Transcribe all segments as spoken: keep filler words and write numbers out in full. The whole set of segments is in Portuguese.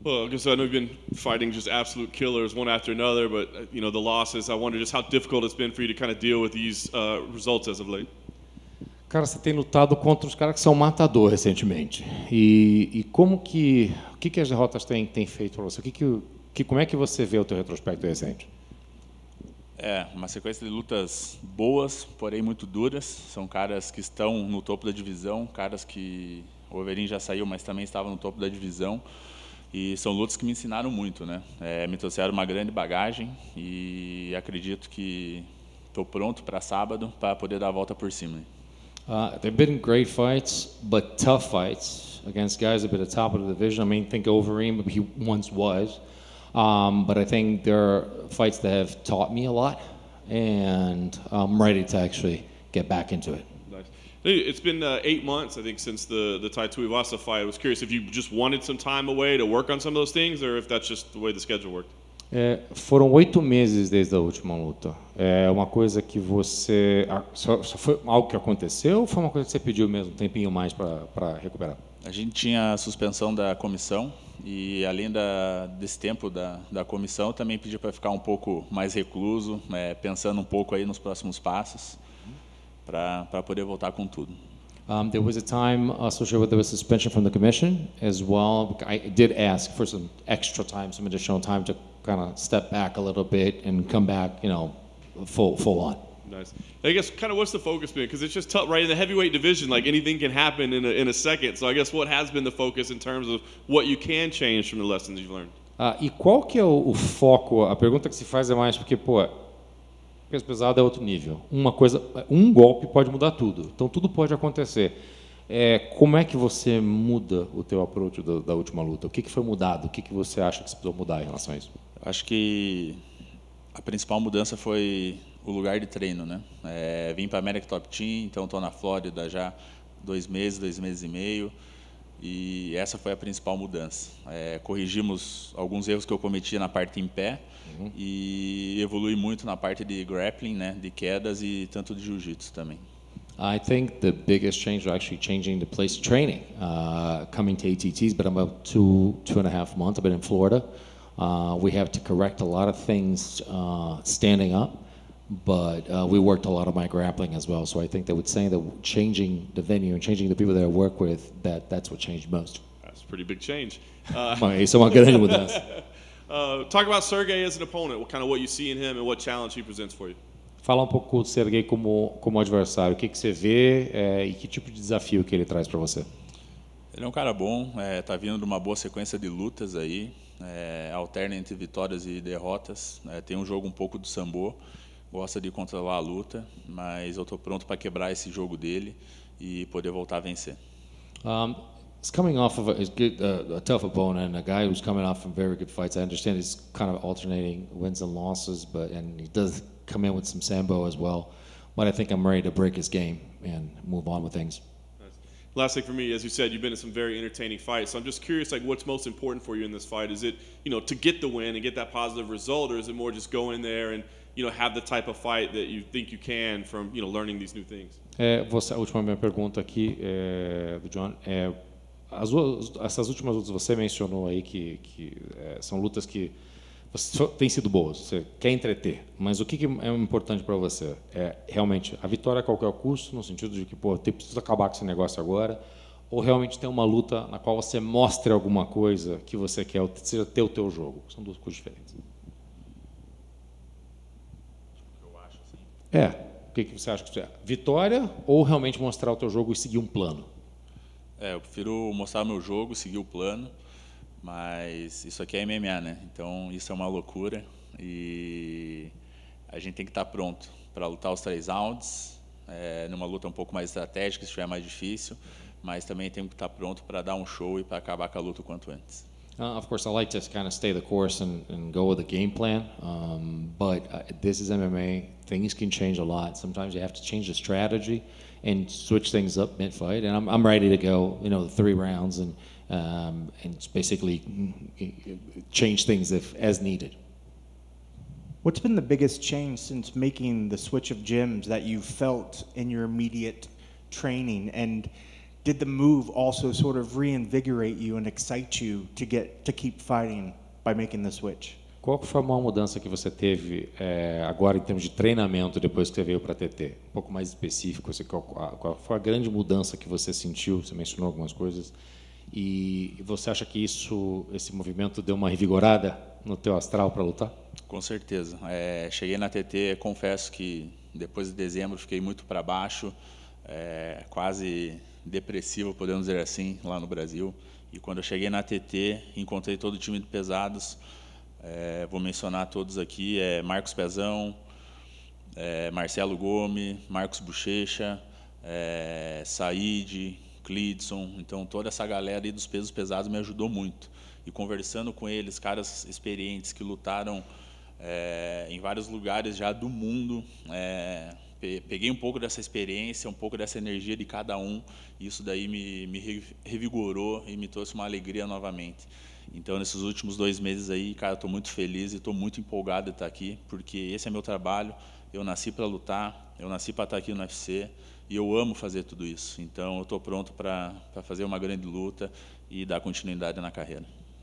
Well, because I know you've been fighting just absolute killers one after another, but uh, you know the losses. I wonder just how difficult it's been for you to kind of deal with these uh, results as of late. Cara, você tem lutado contra os caras que são matador recentemente. E, e como que, o que, que as derrotas têm, têm feito para você? O que que, que, como é que você vê o teu retrospecto recente? É, uma sequência de lutas boas, porém muito duras. São caras que estão no topo da divisão, caras que o Overeem já saiu, mas também estava no topo da divisão. E são lutas que me ensinaram muito, né? É, me trouxeram uma grande bagagem e acredito que estou pronto para sábado para poder dar a volta por cima. Uh, they've been great fights, but tough fights against guys that have been at the top of the division. I mean, think Overeem, he once was. Um, but I think there are fights that have taught me a lot, and I'm ready to actually get back into it. Nice. It's been uh, eight months, I think, since the, the Tai Tuivasa fight. I was curious if you just wanted some time away to work on some of those things, or if that's just the way the schedule worked. É, foram oito meses desde a última luta. É uma coisa que você... Só, só foi algo que aconteceu ou foi uma coisa que você pediu mesmo um tempinho mais para recuperar? A gente tinha a suspensão da comissão e, além da, desse tempo da, da comissão, também pedi para ficar um pouco mais recluso, é, pensando um pouco aí nos próximos passos, para poder voltar com tudo. Um, there was a time associated with the suspension from the commission as well. I did ask for some extra time, some additional time to kind of step back a little bit and come back, you know, full full on. Nice. I guess kind of what's the focus been? Because it's just tough, right? In the heavyweight division, like anything can happen in a, in a second. So I guess what has been the focus in terms of what you can change from the lessons you've learned? Ah, e qual que é o, o foco? A pergunta que se faz é mais porque, pô, peso pesado é outro nível. Uma coisa, um golpe pode mudar tudo. Então tudo pode acontecer. É, como é que você muda o teu approach da, da última luta? O que, que foi mudado? O que, que você acha que se precisou mudar em relação a isso? Acho que a principal mudança foi o lugar de treino, né? É, vim para a América Top Team, então estou na Flórida já dois meses, dois meses e meio, e essa foi a principal mudança. É, corrigimos alguns erros que eu cometi na parte em pé uhum. e evolui muito na parte de grappling, né? De quedas e tanto de jiu-jitsu também. I think the biggest change was actually changing the place of training. Uh, coming to A T T's, but I'm about two, two and a half months. I've been in Florida. Uh, we have to correct a lot of things uh, standing up, but uh, we worked a lot of my grappling as well. So I think that with saying that changing the venue and changing the people that I work with, that that's what changed most. That's a pretty big change. Uh, Isso é uma grande mudança. Uh, talk about Sergey as an opponent. What kind of what you see in him and what challenge he presents for you. Fala um pouco do Sergey como como adversário. O que que você vê é, e que tipo de desafio que ele traz para você? Ele é um cara bom. Está é, vindo de uma boa sequência de lutas aí. É, alterna entre vitórias e derrotas. É, tem um jogo um pouco do sambo. Gosta de controlar a luta, mas eu estou pronto para quebrar esse jogo dele e poder voltar a vencer. Um, he's coming off of a, he's good, uh, a tough opponent, a guy who's coming off from very good fights. I understand he's kind of alternating wins and losses, but and he does come in with some sambo as well. But I think I'm ready to break his game and move on with things. Last thing for me, as you said, you've been in some very entertaining fights. So I'm just curious, like, what's most important for you in this fight? Is it, you know, to get the win and get that positive result, or is it more just go in there and, you know, have the type of fight that you think you can from, you know, learning these new things? É, você, a última minha pergunta aqui é, do John é as, essas últimas lutas você mencionou aí que, que é, são lutas que têm sido boas, você quer entreter, mas o que, que é importante para você? É realmente a vitória a qualquer custo, no sentido de que, pô, tem preciso acabar com esse negócio agora, ou realmente ter uma luta na qual você mostre alguma coisa que você quer, ou seja, ter o teu jogo? São duas coisas diferentes. Eu acho assim. É, o que, que você acha que é? Vitória ou realmente mostrar o teu jogo e seguir um plano? É, eu prefiro mostrar meu jogo, seguir o plano. Mas isso aqui é M M A, né? Então isso é uma loucura e a gente tem que estar pronto para lutar os três rounds, é, numa luta um pouco mais estratégica, se estiver mais difícil, mas também temos que estar pronto para dar um show e para acabar com a luta o quanto antes. Uh, of course, I like to kind of stay the course and, and go with the game plan, um, but uh, this is M M A. Things can change a lot. Sometimes you have to change the strategy and switch things up mid-fight, and I'm, I'm ready to go, you know, the three rounds and Um, and basically change things if as needed. What's been the biggest change since making the switch of gyms that you felt in your immediate training? And did the move also sort of reinvigorate you and excite you to get to keep fighting by making the switch? Qual que foi a maior mudança que você teve é, agora em termos de treinamento depois que você veio para a T T? Um pouco mais específico, você, qual, qual foi a grande mudança que você sentiu? Você mencionou algumas coisas. E você acha que isso, esse movimento deu uma revigorada no teu astral para lutar? Com certeza. É, cheguei na T T, confesso que depois de dezembro fiquei muito para baixo, é, quase depressivo, podemos dizer assim, lá no Brasil. E quando eu cheguei na T T, encontrei todo o time de pesados. É, vou mencionar todos aqui, é Marcos Pezão, é, Marcelo Gomes, Marcos Bochecha, é, Said, Clidson. Então toda essa galera aí dos pesos pesados me ajudou muito. E conversando com eles, caras experientes que lutaram é, em vários lugares já do mundo, é, peguei um pouco dessa experiência, um pouco dessa energia de cada um, e isso daí me, me revigorou e me trouxe uma alegria novamente. Então, nesses últimos dois meses aí, cara, estou muito feliz e estou muito empolgado de estar aqui, porque esse é meu trabalho, eu nasci para lutar, eu nasci para estar aqui no U F C, e eu amo fazer tudo isso. Então, eu estou pronto para fazer uma grande luta e dar continuidade na carreira.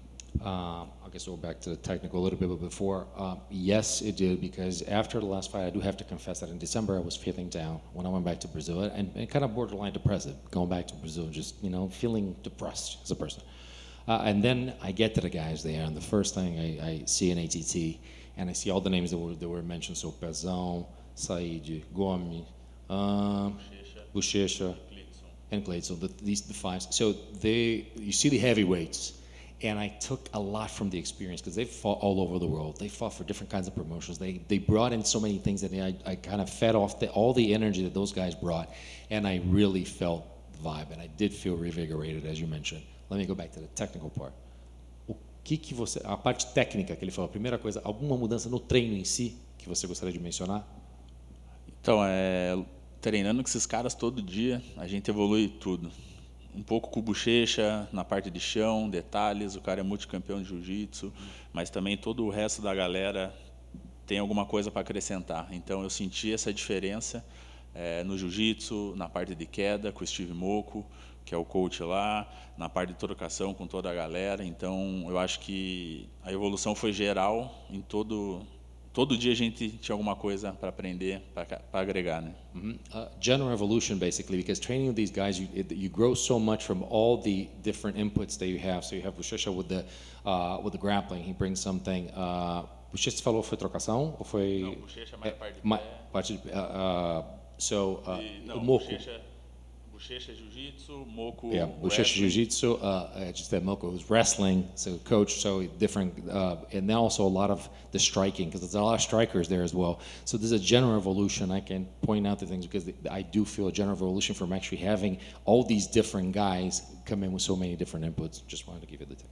Uh, I guess we'll go back to the technical a little bit, but before, uh, yes, it did, because after the last fight, I do have to confess that in December I was feeling down when I went back to Brazil, and, and kind of borderline depressive, going back to Brazil, just, you know, feeling depressed as a person. Uh, and then I get to the guys there, and the first thing I, I see in A T T, and I see all the names that were, that were mentioned, so Pezão, Said, Gomes, um, Bochecha, and Glade, so the, these the five. So they, you see the heavyweights, and I took a lot from the experience because they fought all over the world. They fought for different kinds of promotions. They they brought in so many things that I, I kind of fed off the, all the energy that those guys brought, and I really felt the vibe, and I did feel revigorated, as you mentioned. Let me go back to the technical part. O que que você, a parte técnica que ele falou, a primeira coisa, alguma mudança no treino em si que você gostaria de mencionar? Então, é, treinando com esses caras todo dia, a gente evolui tudo. Um pouco com o Bochecha, na parte de chão, detalhes, o cara é multicampeão de jiu-jitsu, mas também todo o resto da galera tem alguma coisa para acrescentar. Então, eu senti essa diferença é, no jiu-jitsu, na parte de queda, com o Steve Mocco, que é o coach lá, na parte de trocação com toda a galera. Então, eu acho que a evolução foi geral, em todo todo dia a gente tinha alguma coisa para aprender, para agregar, né? Mm-hmm. uh, general evolution, basically, because training with these guys, you, it, you grow so much from all the different inputs that you have. So you have Bochecha with the uh, with the grappling, he brings something. Uh, Bochecha falou foi trocação ou foi? Não, Bochecha mais é, parte de ma, pé. Parte de, uh, uh, so uh, E, não, o Mocco. Bochecha, Bochecha Jiu-Jitsu, Mocco Yeah, Bochecha Jiu-Jitsu, uh, I just said Mocco was wrestling, so coach, so different, uh, and then also a lot of the striking, because there's a lot of strikers there as well. So there's a general evolution. I can point out the things because I do feel a general evolution from actually having all these different guys come in with so many different inputs. Just wanted to give you the tip.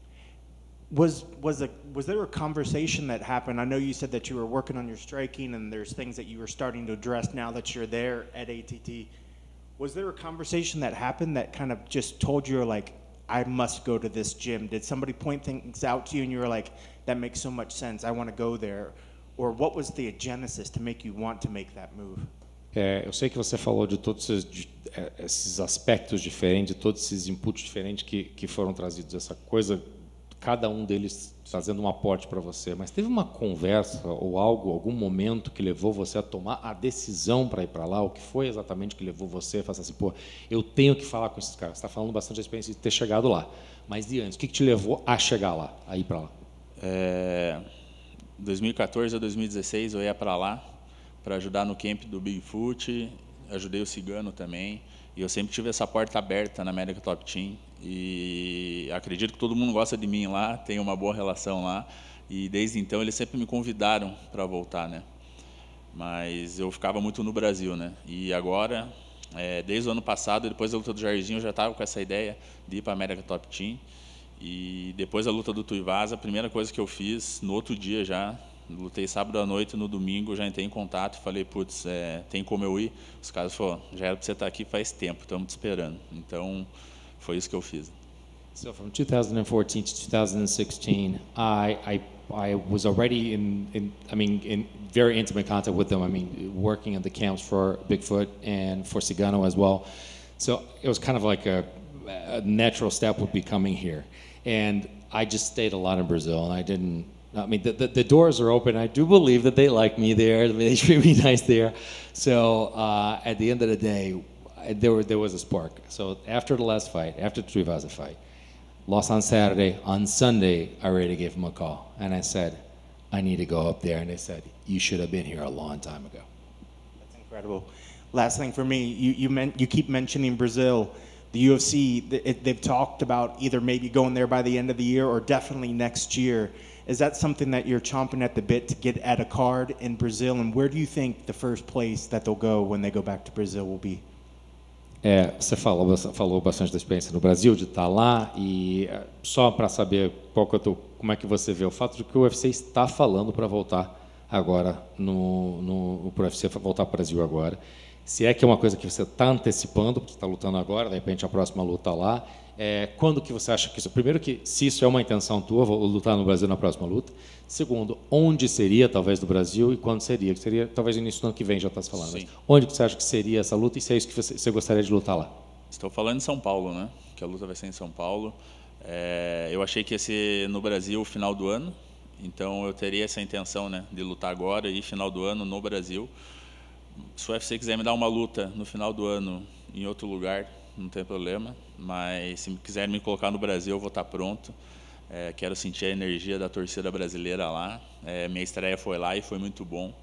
Was was a was there a conversation that happened? I know you said that you were working on your striking, and there's things that you were starting to address now that you're there at A T T. Was there a conversation that happened that kind of just told you, like, I must go to this gym? Did somebody point things out to you and you were like, that makes so much sense, I want to go there? Or what was the genesis to make you want to make that move? É, eu sei que você falou de todos esses, de, esses aspectos diferentes, todos esses inputs diferentes que, que foram trazidos, essa coisa, cada um deles trazendo um aporte para você. Mas teve uma conversa ou algo, algum momento que levou você a tomar a decisão para ir para lá? O que foi exatamente que levou você a falar assim, pô, eu tenho que falar com esses caras? Você está falando bastante da experiência de ter chegado lá. Mas e antes, o que, que te levou a chegar lá, a ir para lá? É, dois mil e quatorze a dois mil e dezesseis eu ia para lá para ajudar no camp do Bigfoot, ajudei o Cigano também, e eu sempre tive essa porta aberta na América Top Team, e acredito que todo mundo gosta de mim lá, tem uma boa relação lá, e desde então eles sempre me convidaram para voltar, né? Mas eu ficava muito no Brasil, né? E agora, é, desde o ano passado, depois da luta do Jairzinho, eu já estava com essa ideia de ir para a América Top Team, e depois da luta do Tuivasa, a primeira coisa que eu fiz, no outro dia já, lutei sábado à noite, no domingo já entrei em contato e falei, putz, é, tem como eu ir? Os caras falaram, já era para você estar aqui faz tempo, estamos te esperando. Então, foi isso que eu fiz. So from two thousand fourteen to two thousand sixteen, I, I, I was already in, in, I mean, in very intimate contact with them. I mean, working at the camps for Bigfoot and for Cigano as well. So it was kind of like a a natural step would be coming here. And I just stayed a lot in Brazil, and I didn't. I mean, the, the, the doors are open. I do believe that they like me there. I mean, they treat me nice there. So uh, at the end of the day, there were, there was a spark. So after the last fight, after the Tuivasa fight, lost on Saturday. On Sunday, I already gave him a call, and I said, I need to go up there. And they said, you should have been here a long time ago. That's incredible. Last thing for me, you you, meant, you keep mentioning Brazil. The U F C, it, they've talked about either maybe going there by the end of the year or definitely next year. Is that something that you're chomping at the bit to get at a card in Brazil? And where do you think the first place that they'll go when they go back to Brazil will be? É, você falou, falou bastante da experiência no Brasil, de estar lá, e só para saber qual que eu tô, como é que você vê o fato de que o U F C está falando para voltar agora, no, no, para o U F C voltar para o Brasil agora. Se é que é uma coisa que você está antecipando, porque está lutando agora, de repente a próxima luta lá, é, quando que você acha que isso... Primeiro, que se isso é uma intenção tua, vou lutar no Brasil na próxima luta. Segundo, onde seria, talvez, do Brasil, e quando seria? Que seria, talvez, no início do ano que vem, já está se falando. Mas onde que você acha que seria essa luta, e se é isso que você, você gostaria de lutar lá? Estou falando em São Paulo, né? Que a luta vai ser em São Paulo. É, eu achei que ia ser no Brasil no final do ano, então eu teria essa intenção, né, de lutar agora e final do ano no Brasil. Se o U F C quiser me dar uma luta no final do ano em outro lugar, não tem problema, mas se quiser me colocar no Brasil, eu vou estar pronto. É, quero sentir a energia da torcida brasileira lá. É, minha estreia foi lá e foi muito bom.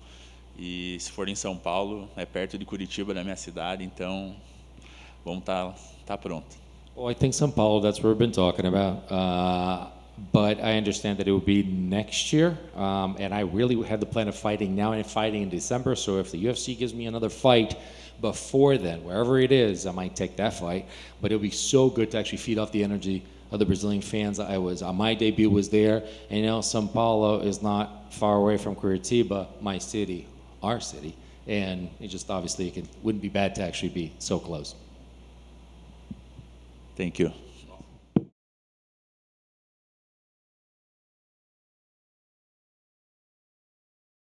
E se for em São Paulo, é perto de Curitiba, da minha cidade, então vamos estar tá pronto. Well, I think São Paulo, that's what we've been talking about. Uh, but I understand that it will be next year. Um, and I really had the plan of fighting now and fighting in December. So if the U F C gives me another fight before then, wherever it is, I might take that fight. But it'll be so good to actually feed off the energy of the Brazilian fans. I was, uh, my debut was there. And you know, São Paulo is not far away from Curitiba, my city, our city. And it just obviously it can, wouldn't be bad to actually be so close. Thank you.